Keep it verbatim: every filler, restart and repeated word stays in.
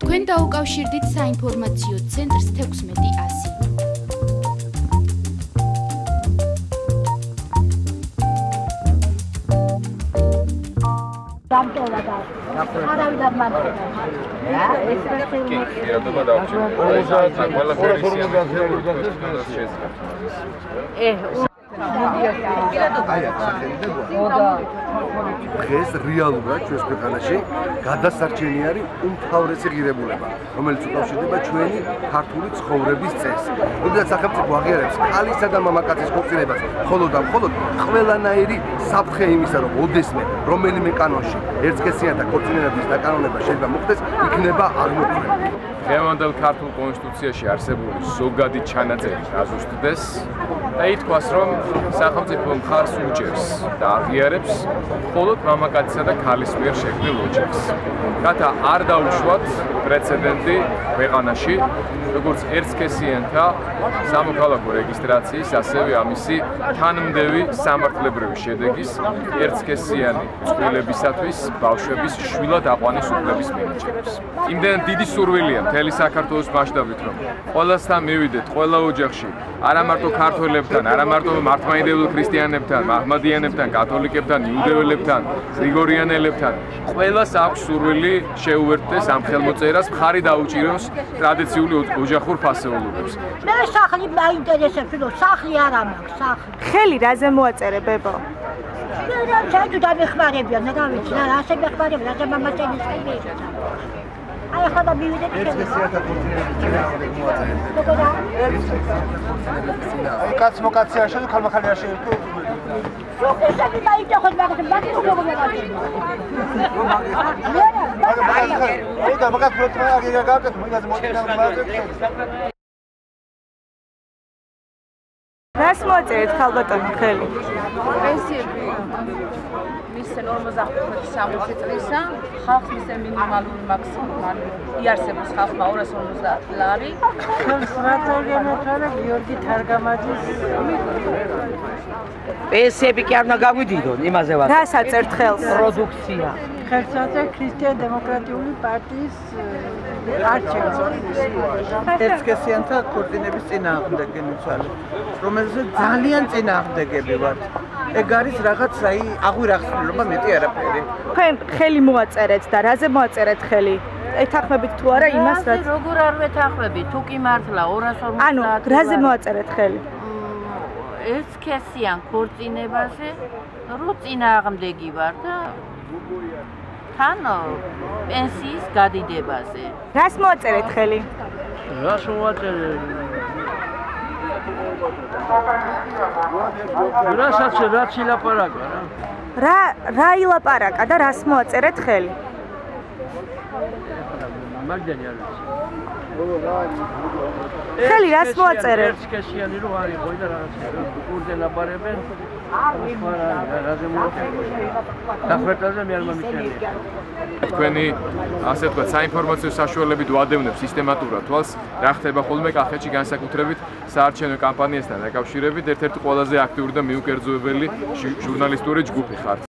თქვენ დაუკავშირდით საინფორმაციო ცენტრს თექვსმეტი ასი. დამტოლა და არავიდან მანდ. ეს რაცელი პირადობა დავჭირ. ყველაფერი შეიძლება. ე დღეს რეალურად ჩვენს ქვეყანაში გადასარჩენი არის უმთავრესი ღირებულება, რომელიც უკავშირდება ჩვენი ქართული ცხოვრების წესს. როდესაც სახელმწიფო აღიარებს ქალისა და მამაკაცის ქორწინებას, მხოლოდ და მხოლოდ ყველანაირი საფრთხე იმისა, რომ ოდესმე რომელიმე კანონში ერთსქესიანთა ქორწინების დაკანონება შეიძლება მოხდეს, იქნება აღმოფხვრა. დღევანდელ ქართულ კონსტიტუციაში არსებული ზოგადი ჩანაწერი დაზუსტდეს და ითქვას, რომ სახელმწიფო მხარს უჭერს და აღიარებს მხოლოდ მამაკაცისა და ქალის მიერ შექმნილ ოჯახს. რათა არ დაუშვათ პრეცედენტი ქვეყანაში, როგორც ერთსქესიანთა სამოქალაქო რეგისტრაციის, ასევე ამისი თანმდევი სამართლებრივი შედეგის ერთსქესიანი წყვილებისათვის ბავშვების შვილად აყვანის უფლების მინიჭებას. იმდენად დიდი სურვილია მთელი საქართველოს მასშტაბით, რომ ყველასთან მივიდეთ ყველა ოჯახში, არა მარტო ქართველებთან, არა მარტო მართლმადიდებელ ქრისტიანებთან, მაჰმადიანებთან, კათოლიკებთან, იუდეველებთან, გრიგორიანელებთან, ყველას აქვს სურვილი შეუერთდეს ამ ხელმოწერას, მხარი დაუჭიროს ტრადიციული ოჯახურ ფასეულობებს. მე სახლი მაინტერესებს, რომ სახლი არ ამაქვს, სახლი. ხელი რაზე მოაწერე ბებო? მე რა ჩაიდო დამეხმარებიან, რა ვიცი, რა ასე მეხმარებიან, რა მამაცენის ხელი. აი ახლა და მივიდეთ ერთსქესიანთა ქორწინების წინააღმდეგ მოაწერეთ. აი კაც მოკაციაში და ქალმახალიაში იყო. სოხესები მაინტერესებს, მაგრამ მაგით როგორ მოვაწერე? აი და მაგათ პროტმა აგიგა გაკეთე, მაგათ მოწინა მაგათ. რას მოაწერეთ ქალბატონო ხელი? პენსიები მისცენ ორმოცდახუთი სამოცი წლისა, ხალხს მისცენ მინიმალური მაქსიმუმი იარსებობს ხალხმა ორას ორმოცდაათი ლარი. ხელსაყრელთანა გიორგი თარგამაძის პენსიები კი არ უნდა გაგვიდიდონ, იმაზე ვარ. რას აწერთ ხელს? პროდუქცია. ხელსაწყო ქრისტიან დემოკრატიული პარტიის არჩევა. ერთსქესიანთა ქორწინების წინააღმდეგი ნუცალი, რომელზე ძალიან წინააღმდეგები ვართ. ეგ არის რაღაც აი აღვირახსნილობა მეტი არაფერი. თქვენ ხელი მოაწერეთ და რაზე მოაწერეთ ხელი? ეთანხმებით თუ არა იმას, რაც როგორ არ ვეთანხმები, თუ კი მართლა ორას ორმოცდაათი. ანუ რაზე მოაწერეთ ხელი? ერთსქესიან ქორწინებაზე რო წინააღმდეგი ვარ და თან პენსიის გადიდებაზე. რას მოაწერეთ ხელი? რას მოაწერე? რასაც რაც ილაპარაკა რა. რა რა ილაპარაკა და რას მოაწერეთ ხელი? მაგდენი არის. ხელი რას მოაწერე? ერთსქესიანი რო არ იყო და რაღაცა კურდე ლაპარაკებენ. რაზე მოაწერე? დახვეწაზე მე არ მომიწერია. თქვენი ასე ვთქვათ, საინფორმაციო საშუალებები ვადევნებ სისტემატურად თვალს, რა ხდება ხოლმე კახეთში განსაკუთრებით საარჩევნო კამპანიასთან დაკავშირებით, ერთ-ერთი ყველაზე აქტიური და მიუკერძოებელი ჟურნალისტური ჯგუფი ხართ.